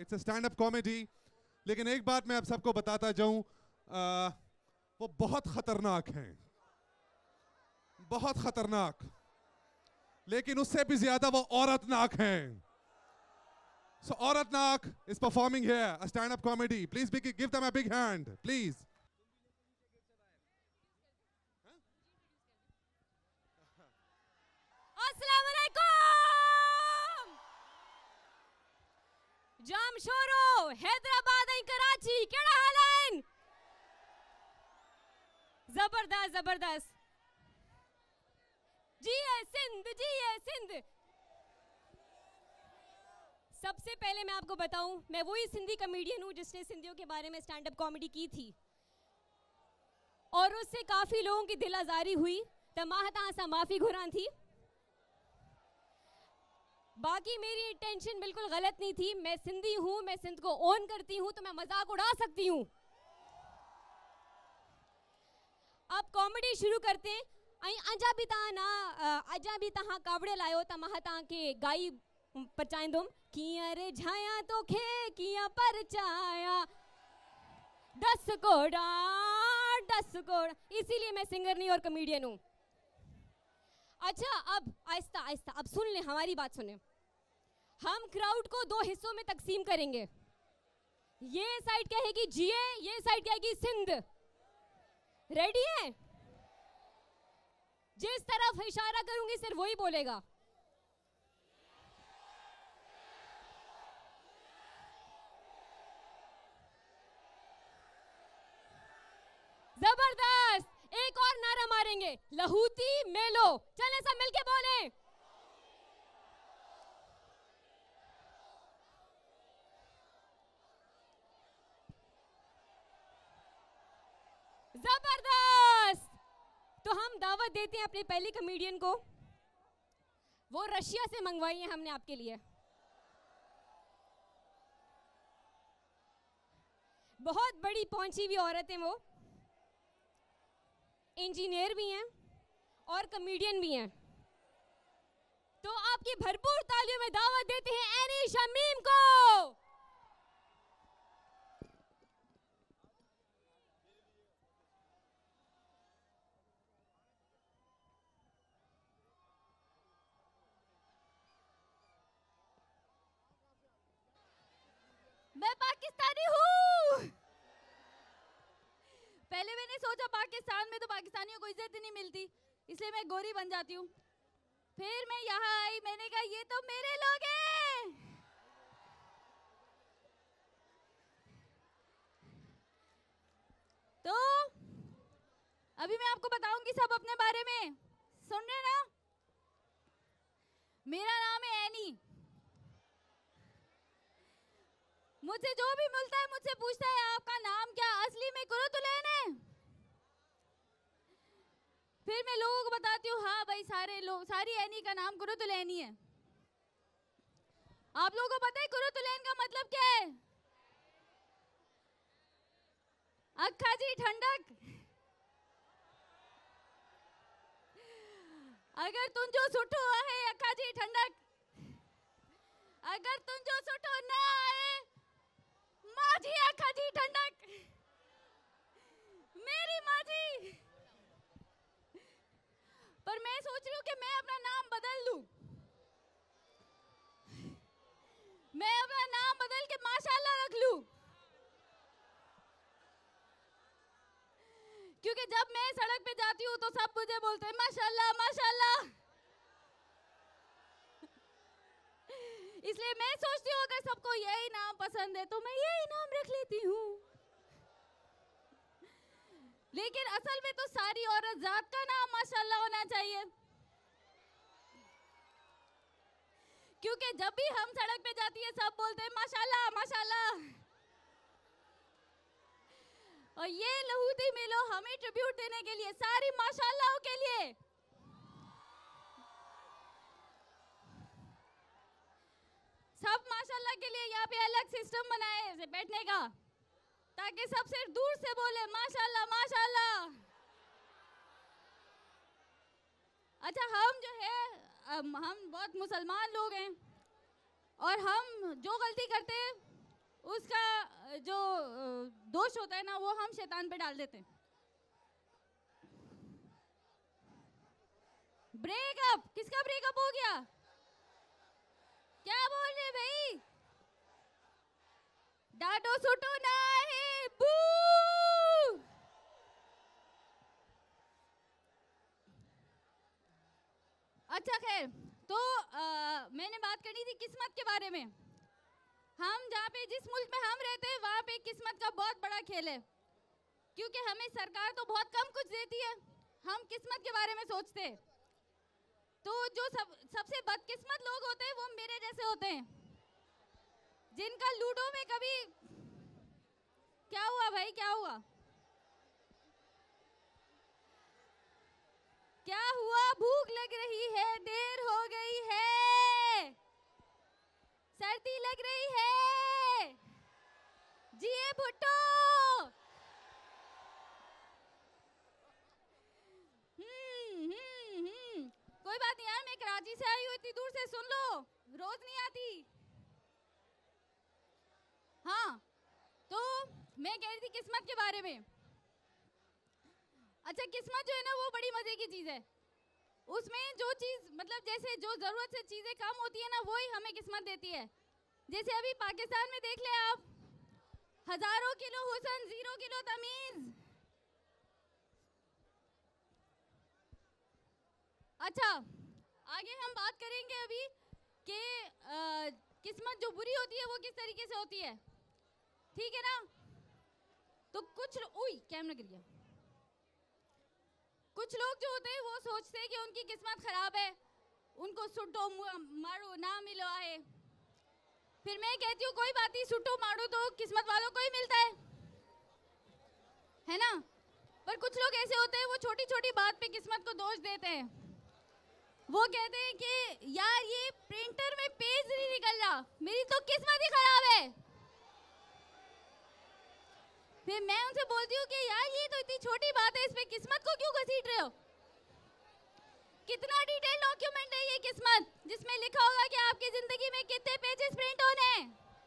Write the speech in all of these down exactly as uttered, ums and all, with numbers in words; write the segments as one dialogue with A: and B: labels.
A: It's a stand up comedy. लेकिन एक बात मैं आप सबको बताता जाऊं, वो बहुत खतरनाक हैं, बहुत खतरनाक, लेकिन उससे भी ज्यादा वो औरतनाक हैं। So औरतनाक is performing here a stand up comedy. Please big, give them a big hand, please.
B: अस्सलाम वालेकुम। जाम शोरो हैदराबाद ऐं कराची केड़ा हाल आहिन? जबरदस्त जबरदस्त। जी है सिंध, जी है सिंध। सबसे पहले मैं आपको बताऊं, मैं वही सिंधी कॉमेडियन हूं जिसने सिंधियों के बारे में स्टैंड अप कॉमेडी की थी और उससे काफी लोगों की दिल आजारी हुई, तो मां तहां सां माफी घुरां थी। बाकी मेरी इंटेंशन बिल्कुल गलत नहीं थी। मैं सिंधी हूं, मैं सिंध को ओन करती हूं, तो मैं मजाक उड़ा सकती हूं। अब कॉमेडी शुरू करते हैं। अजा भी तहां ना अजा भी तहां कावड़े लायो त मां तहां के गाई परचाईंदुम। कियां रे झाया तो खे कियां परचाया दस कोड़ा दस कोड़ा। इसीलिए मैं सिंगर नहीं और कॉमेडियन हूं। अच्छा, अब आहिस्ता आहिस्ता अब सुन ले, हमारी बात सुने। हम क्राउड को दो हिस्सों में तकसीम करेंगे। ये साइड कहेगी जिए, ये साइड कहेगी सिंध। रेडी है? जिस तरफ इशारा करूंगी सिर्फ वही बोलेगा। जबरदस्त। एक और नारा मारेंगे, लहूती मेलो। चले सब मिलके बोले। जबरदस्त। तो हम दावत देते हैं अपने पहले कॉमेडियन को। वो रशिया से मंगवाई है हमने आपके लिए। बहुत बड़ी पहुंची हुई औरत है वो, इंजीनियर भी हैं और कॉमेडियन भी हैं। तो आपकी भरपूर तालियों में दावत देते हैं ऐनी शमीम को। मैं पाकिस्तानी हूँ। पहले मैंने सोचा पाकिस्तान में तो पाकिस्तानियों को इज्जत नहीं मिलती, इसलिए मैं गोरी बन जाती हूँ। फिर मैं यहाँ आई, मैंने कहा ये तो मेरे लोग हैं। तो अभी मैं आपको बताऊंगी सब अपने बारे में। सुन रहे ना? मेरा नाम है ऐनी। मुझसे जो भी मिलता है मुझसे पूछता है आपका नाम क्या? असली में कुरुतुलैन है। फिर मैं लोगों को बताती हूँ हाँ भाई सारे लोग, सारी ऐनी का नाम कुरुतुलैन ही है। आप लोगों को पता है कुरुतुलैन का मतलब क्या है? अक्खा जी ठंडक। अगर तुम जो सुठो है अक्खा जी ठंडक, अगर तुम जो सुठो ना आए माँ जी अक्खा जी ठंडक, मेरी माँ जी। पर मैं सोच रही हूँ कि मैं अपना नाम बदल लूं। मैं अपना नाम बदल के माशाल्लाह रख लूं, क्योंकि जब मैं सड़क पे जाती हूँ तो सब मुझे बोलते हैं माशाल्लाह माशाल्लाह। इसलिए मैं सोचती हूँ अगर सबको यही नाम पसंद है तो मैं यही नाम रख लेती हूँ। लेकिन असल में तो सारी औरत जात का नाम माशाल्लाह होना चाहिए, क्योंकि जब भी हम सड़क पे जाती है सब बोलते हैं माशाल्लाह माशाल्लाह। और ये लहूती मेलो हमें ट्रिब्यूट देने के लिए, सारी माशाल्लाह के लिए सब माशाल्लाह के लिए यहाँ पे अलग सिस्टम बनाए है बैठने का, ताकि सब सिर्फ दूर से बोले माशाल्लाह माशाल्लाह। अच्छा, हम जो है हम बहुत मुसलमान लोग हैं और हम जो गलती करते हैं
C: उसका जो दोष होता है ना वो हम शैतान पे डाल देते हैं। ब्रेकअप, किसका ब्रेकअप हो गया? क्या बोल रहे भाई? डांटो सुटो ना है, बू। अच्छा खैर, तो आ, मैंने बात करनी थी किस्मत के बारे में। हम जहाँ पे जिस मुल्क में हम रहते हैं वहाँ पे किस्मत का बहुत बड़ा खेल है, क्योंकि हमें सरकार तो बहुत कम कुछ देती है, हम किस्मत के बारे में सोचते हैं। तो जो सब सबसे बदकिस्मत लोग होते हैं वो मेरे जैसे होते हैं, जिनका लूडो में कभी क्या हुआ भाई, क्या हुआ क्या हुआ? भूख लग रही है, देर हो गई है, सर्दी लग रही है, जिए भुट्टो। हम्म हम्म हम्म कोई बात नहीं यार, मैं कराची से आई हूँ, इतनी दूर से सुन लो, रोज नहीं आती। हाँ, तो मैं कह रही थी किस्मत के बारे में। अच्छा, किस्मत जो है ना वो बड़ी मजे की चीज है। उसमें जो चीज मतलब जैसे जो जरूरत से चीजें कम होती है ना वही हमें किस्मत देती है। जैसे अभी पाकिस्तान में देख ले आप, हजारों किलो हुस्न, जीरो किलो तमीज। अच्छा, आगे हम बात करेंगे अभी कि किस्मत जो बुरी होती है वो किस तरीके से होती है, ठीक है ना? तो कुछ उई कैमरा गिर गया। कुछ लोग जो होते हैं वो सोचते हैं कि उनकी किस्मत खराब है, उनको सुट्टो मारो ना मिलो है। फिर मैं कहती हूँ कोई बात नहीं, सुट्टो मारो तो किस्मत वालों को ही मिलता है, है ना? पर कुछ लोग ऐसे होते हैं वो छोटी छोटी बात पे किस्मत को दोष देते हैं। वो कहते हैं कि यार ये प्रिंटर में पेज नहीं निकल रहा, मेरी तो किस्मत ही खराब है। फिर मैं उनसे बोलती हूँ कि यार ये तो इतनी छोटी बात है, इस पे किस्मत को क्यों घसीट रहे हो? कितना डिटेल डॉक्यूमेंट है ये किस्मत, जिसमें लिखा होगा कि आपकी जिंदगी में कितने पेजेस प्रिंट होने हैं।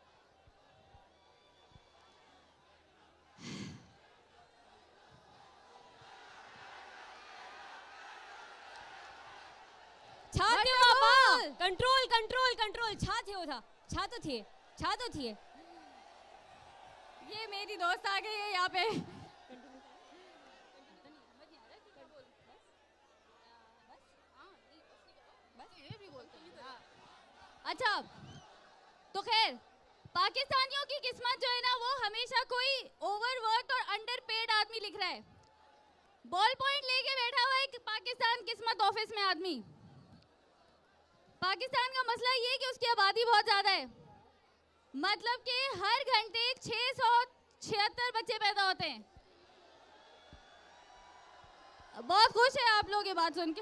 B: छा थियो बा, कंट्रोल कंट्रोल कंट्रोल, छा थियो था, छा तो थिए, छा तो थिए।
C: ये मेरी दोस्त आ गई है यहाँ पे। अच्छा, तो खैर पाकिस्तानियों की किस्मत जो है ना वो हमेशा कोई ओवरवर्क और अंडरपेड आदमी लिख रहा है। बॉल पॉइंट लेके बैठा हुआ है पाकिस्तान किस्मत ऑफिस में आदमी। पाकिस्तान का मसला ये है कि उसकी आबादी बहुत ज्यादा है, मतलब कि हर घंटे छह सौ छिहत्तर बच्चे पैदा होते हैं। बहुत खुश है आप लोग ये बात सुन के।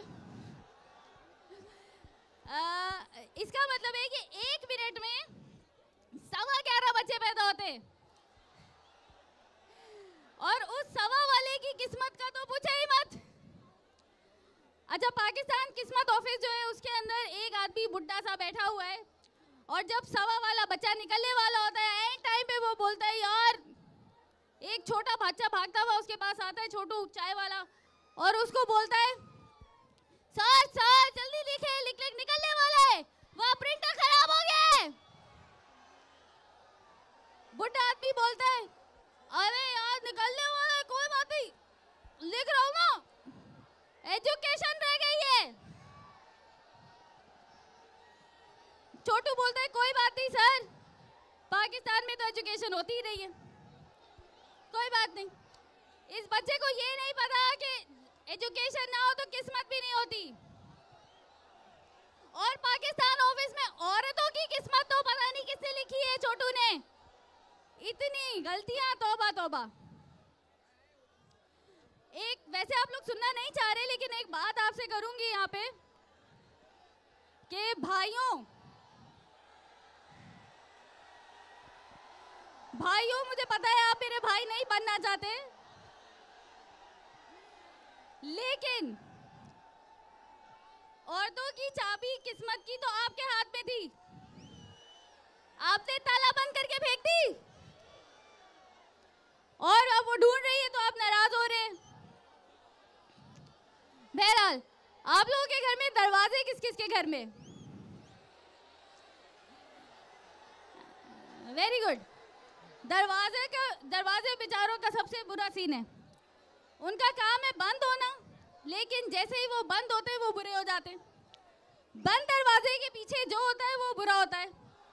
C: आ, इसका मतलब है कि एक मिनट में सवा ग्यारह बच्चे पैदा होते हैं, और उस सवा वाले की किस्मत का तो पूछे ही मत। अच्छा, पाकिस्तान किस्मत ऑफिस जो है उसके अंदर एक आदमी बुढ़ा सा बैठा हुआ है, और जब सवा वाला बच्चा निकलने वाला होता है एंड टाइम पे वो बोलता है यार, एक छोटा बच्चा भागता हुआ उसके पास आता है, छोटू चाय वाला, और उसको बोलता है सर सर जल्दी लिखे, लिख लिख निकलने वाला है, वहाँ प्रिंटर खराब हो गया है। बुढ़ा आदमी बोलता है अरे यार निकलने वाला है, कोई बात नहीं, लिख रहा हूँ ना, एजुकेशन रह गई है। छोटू बोलता है कोई बात नहीं सर, पाकिस्तान में तो एजुकेशन होती ही रही है, कोई बात नहीं। इस बच्चे को ये नहीं पता कि एजुकेशन ना हो तो किस्मत भी नहीं होती। और पाकिस्तान ऑफिस में औरतों की किस्मत तो पता नहीं किसने लिखी है छोटू ने, इतनी गलतियां, तौबा तौबा। एक वैसे आप लोग सुनना नहीं चाह रहे, लेकिन एक बात आपसे करूंगी यहाँ पे कि भाइयों भाइयों मुझे पता है आप मेरे भाई नहीं बनना चाहते, लेकिन औरतों की चाबी किस्मत की तो आपके हाथ में थी, आपने ताला बंद करके फेंक दी। आप लोगों के घर में दरवाजे किस किस के घर में? Very good. दरवाजे का दरवाजे बेचारों का सबसे बुरा सीन है। उनका काम है बंद होना, लेकिन जैसे ही वो बंद होते हैं वो बुरे हो जाते हैं। बंद दरवाजे के पीछे जो होता है वो बुरा होता है।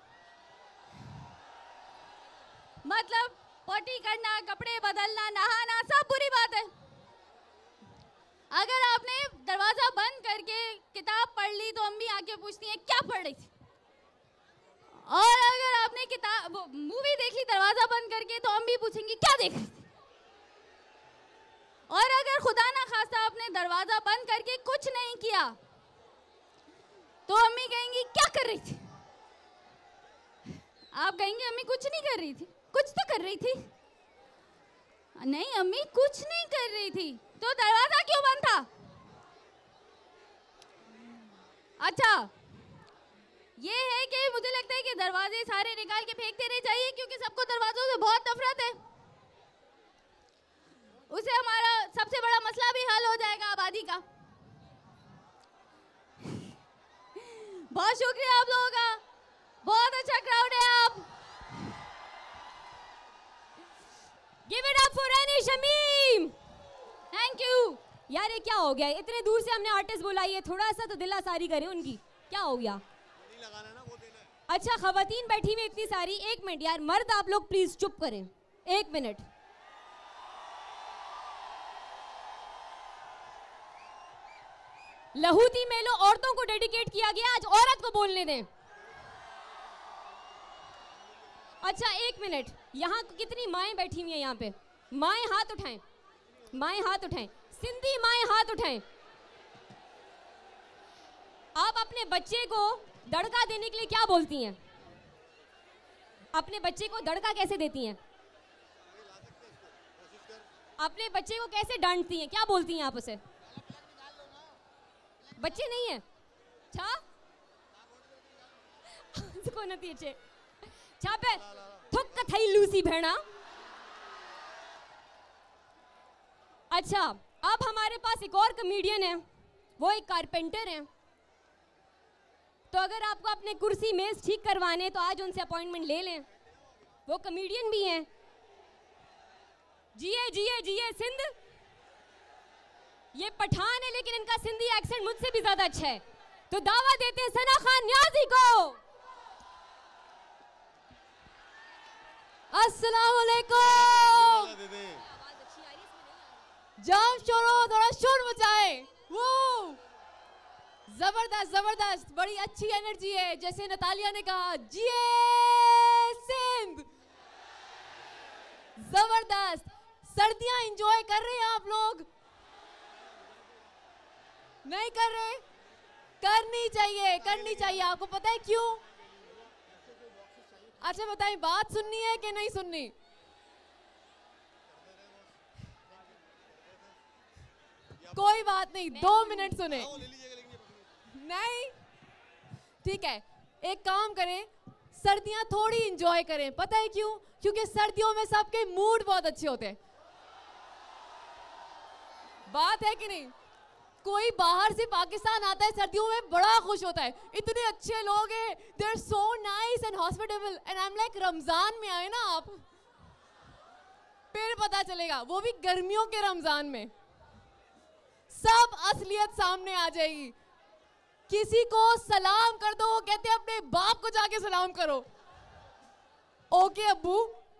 C: मतलब पोटी करना, कपड़े बदलना, नहाना, सब बुरी बात है। अगर आपने दरवाजा बंद करके किताब पढ़ ली तो अम्मी आके पूछती हैं क्या पढ़ रही थी, और अगर आपने किताब मूवी देख ली दरवाजा बंद करके तो अम्मी पूछेंगी क्या देख रही थी, और अगर खुदा ना खास्ता आपने दरवाजा बंद करके कुछ नहीं किया तो अम्मी कहेंगी क्या कर रही थी। आप कहेंगे अम्मी कुछ नहीं कर रही थी, कुछ तो कर रही थी। नहीं अम्मी कुछ नहीं कर रही थी, तो दरवाजा क्यों बंद था? अच्छा, ये है कि मुझे लगता है कि दरवाजे सारे निकाल के फेंक देने चाहिए, क्योंकि सबको दरवाजों से बहुत नफरत है। उससे हमारा सबसे बड़ा मसला भी हल हो जाएगा आबादी का। बहुत शुक्रिया आप लोगों का, बहुत अच्छा क्राउड है आप।
B: Give it up for Ainee Shamim.
C: Thank you.
B: यार ये क्या हो गया, इतने दूर से हमने आर्टिस्ट बुलाई है, थोड़ा सा तो दिलासारी करें उनकी। क्या हो गया? अच्छा खवातीन बैठी हुई इतनी सारी, एक मिनट यार मर्द आप लोग प्लीज चुप करें, एक मिनट। लहूती मेलो औरतों को डेडिकेट किया गया, आज औरत को बोलने दें। अच्छा एक मिनट, यहाँ कितनी माएं बैठी हुई हैं यहाँ पे? माएं हाथ उठाएं, माएं हाथ उठाएं, सिंधी माएं हाथ उठाएं। आप अपने बच्चे को दड़का देने के लिए क्या बोलती हैं? अपने बच्चे को दड़का कैसे देती हैं? अपने बच्चे को कैसे डांटती हैं? क्या बोलती हैं आप उसे? बच्चे नहीं है छा को नती छे छा पे थुक थई लूसी भेड़ा। अच्छा अब हमारे पास एक और कॉमेडियन है, वो एक कारपेंटर है। तो अगर आपको अपने कुर्सी मेज ठीक करवाने तो आज उनसे अपॉइंटमेंट ले लें, वो कॉमेडियन भी हैं। जिए जिए जिए सिंध। ये पठान है लेकिन इनका सिंधी एक्सेंट मुझसे भी ज्यादा अच्छा है, तो दावा देते हैं सना खान न्याजी को। अस्सलाम वालेकुम। जाम शोरो, थोड़ा शोर मचाए। वो जबरदस्त जबरदस्त, बड़ी अच्छी एनर्जी है। जैसे नतालिया ने कहा जिए सिंध, जबरदस्त। सर्दियां एंजॉय कर रहे हैं आप लोग? नहीं कर रहे? करनी चाहिए, करनी चाहिए। आपको पता है क्यों? अच्छा बताइए, बात सुननी है कि नहीं सुननी? कोई बात नहीं, दो मिनट सुने। नहीं ठीक है, एक काम करें, सर्दियां थोड़ी एंजॉय करें। पता है क्यों? क्योंकि सर्दियों में सबके मूड बहुत अच्छे होते हैं। बात है कि नहीं? कोई बाहर से पाकिस्तान आता है सर्दियों में, बड़ा खुश होता है, इतने अच्छे लोग हैं, they are so nice and hospitable. And I am like, Ramzan में आए ना आप, फिर पता चलेगा, वो भी गर्मियों के रमजान में, सब असलियत सामने आ जाएगी। किसी को सलाम कर दो, वो कहते हैं अपने बाप को जाके सलाम करो। ओके अब्बू।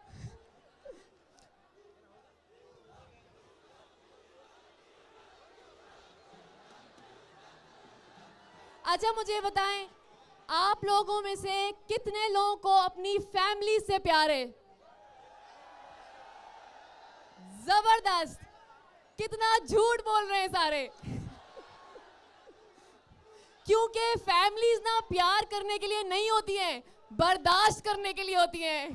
B: अच्छा मुझे बताएं, आप लोगों में से कितने लोगों को अपनी फैमिली से प्यार है? जबरदस्त। कितना झूठ बोल रहे हैं सारे। क्योंकि फैमिलीज ना प्यार करने के लिए नहीं होती हैं, बर्दाश्त करने के लिए होती हैं,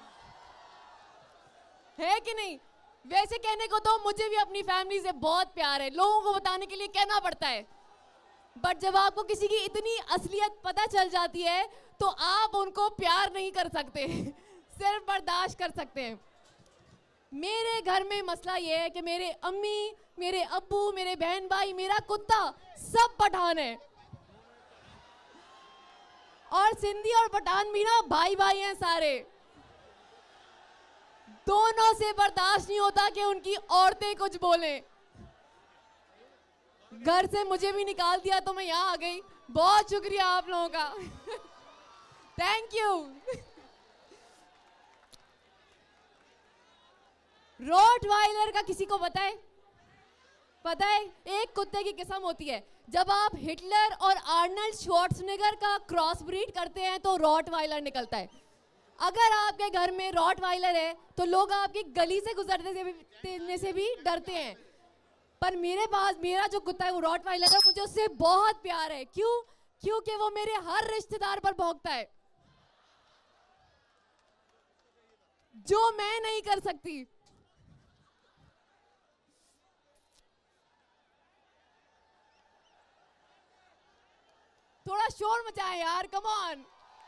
B: है कि नहीं? वैसे कहने को तो मुझे भी अपनी फैमिली से बहुत प्यार है, लोगों को बताने के लिए कहना पड़ता है, बट जब आपको किसी की इतनी असलियत पता चल जाती है तो आप उनको प्यार नहीं कर सकते, सिर्फ बर्दाश्त कर सकते हैं।
D: मेरे घर में मसला ये है कि मेरे अम्मी, मेरे अब्बू, मेरे बहन भाई, मेरा कुत्ता सब पठान है। और सिंधी और पठान भी ना भाई भाई हैं सारे। दोनों से बर्दाश्त नहीं होता कि उनकी औरतें कुछ बोलें। घर से मुझे भी निकाल दिया तो मैं यहाँ आ गई। बहुत शुक्रिया आप लोगों का। Thank you. रॉटवाइलर का किसी को पता है? पता है, एक कुत्ते की किस्म होती है। जब आप हिटलर और आर्नल्ड श्वार्ज़नेगर का क्रॉस ब्रीड करते हैं तो रॉटवाइलर निकलता है। अगर आपके घर में रॉटवाइलर है तो लोग आपकी गली से गुजरने से भी, से भी डरते हैं। पर मेरे पास मेरा जो कुत्ता है वो रॉटवाइलर है, मुझे उससे बहुत प्यार है। क्यों? क्योंकि वो मेरे हर रिश्तेदार पर भौंकता है, जो मैं नहीं कर सकती। थोड़ा शोर मचाएं यार, कम ऑन।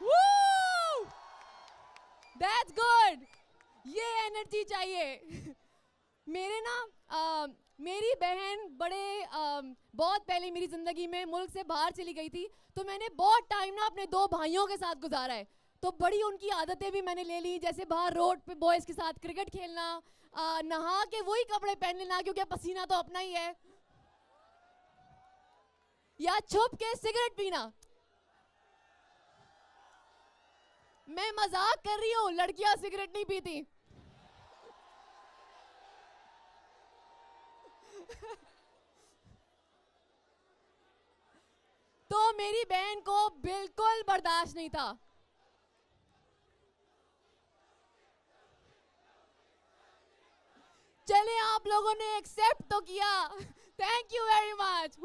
D: दैट्स गुड, ये एनर्जी चाहिए। मेरे ना आ, मेरी बहन बड़े आ, बहुत पहले मेरी जिंदगी में मुल्क से बाहर चली गई थी, तो मैंने बहुत टाइम ना अपने दो भाइयों के साथ गुजारा है। तो बड़ी उनकी आदतें भी मैंने ले ली, जैसे बाहर रोड पे बॉयज के साथ क्रिकेट खेलना, आ, नहा के वही कपड़े पहन लेना क्योंकि पसीना तो अपना ही है, या छुप के सिगरेट पीना। मैं मजाक कर रही हूँ, लड़कियां सिगरेट नहीं पीती। तो मेरी बहन को बिल्कुल बर्दाश्त नहीं था। चले, आप लोगों ने एक्सेप्ट तो किया, थैंक यू वेरी मच।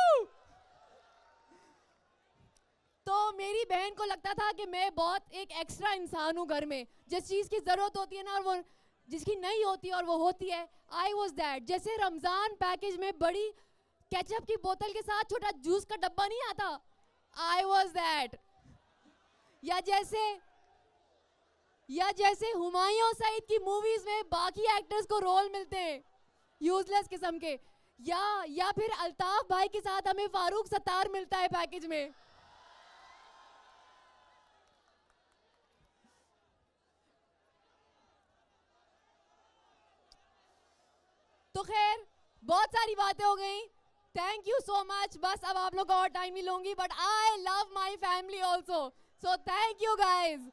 D: तो मेरी बहन को लगता था कि मैं बहुत एक एक्स्ट्रा इंसान हूँ घर में, जिस चीज़ की ज़रूरत होती है ना और वो जिसकी नहीं होती और वो होती है। I was that. जैसे रमज़ान पैकेज में बड़ी केचप की बोतल के साथ छोटा जूस का डब्बा नहीं आता, आई वॉज दैट। या जैसे या जैसे हुमायूं सईद की मूवीज में बाकी एक्टर्स को रोल मिलते हैं यूजलेस किस्म के, या या फिर अल्ताफ भाई के साथ हमें फारूक सत्तार मिलता है पैकेज में। तो खैर, बहुत सारी बातें हो गई। Thank you so much. बस अब आप लोग का और टाइम नहीं लूंगी, but I love my family also, so thank you guys.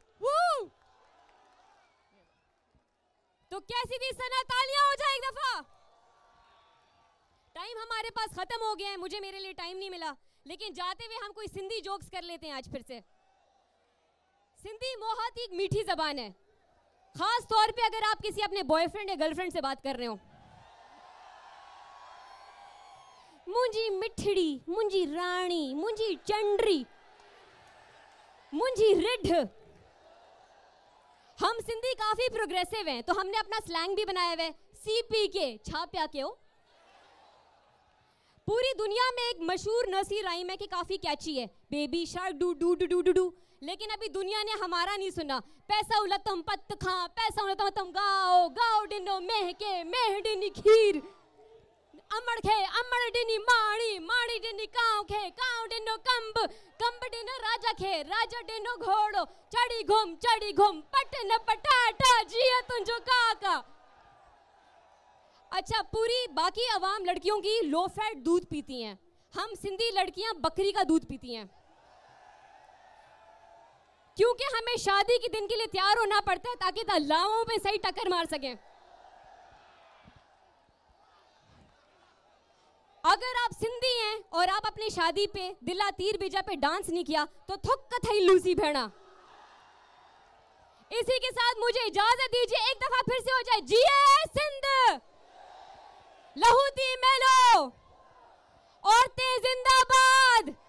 B: तो कैसी थी सना? तालियां हो जाए एक दफा। टाइम हमारे पास खत्म हो गया है, मुझे मेरे लिए टाइम नहीं मिला, लेकिन जाते हुए हम कोई सिंधी जोक्स कर लेते हैं आज फिर से। सिंधी बहुत ही मीठी जबान है, खास तौर पे अगर आप किसी अपने बॉयफ्रेंड या गर्लफ्रेंड से बात कर रहे हो। मुंजी मिठड़ी, मुंजी रानी, मुंजी चंडरी, मुंजी रिढ। हम सिंधी काफी प्रोग्रेसिव हैं, तो हमने अपना स्लैंग भी बनाया हुआ है, सी पी के छाप्या क्यों। पूरी दुनिया में एक मशहूर नर्सरी राइम है कि काफी कैची है, baby shark doo doo doo doo doo doo, लेकिन अभी दुनिया ने हमारा नहीं सुना। पैसा उलतम पत्त खा, पैसा उलतम तम गाओ, गाओ डिनो महके, मेह डिनी खीर, अमड़ खे अमड़ डिनी माड़ी, माड़ी डिनी काव खे, काव डिनो कंब, कंब डिनो राजा खे, राजा डिनो घोड़ो, चढ़ी घुम चढ़ी घुम, पट न पटाटा, जिया तुझो काका। अच्छा, पूरी बाकी अवाम लड़कियों की लो फैट दूध पीती हैं, हम सिंधी लड़कियां बकरी का दूध पीती हैं, क्योंकि हमें शादी के दिन के लिए तैयार होना पड़ता है ताकि अल्लाहों पे सही टक्कर मार सकें। अगर आप सिंधी हैं और आप अपनी शादी पे दिला तीर बीजा पे डांस नहीं किया तो थुक थई लूसी भेड़ा। इसी के साथ मुझे इजाजत दीजिए, एक दफा फिर से हो जाए, जिए सिंध, लहूती मेलो, औरतें जिंदाबाद।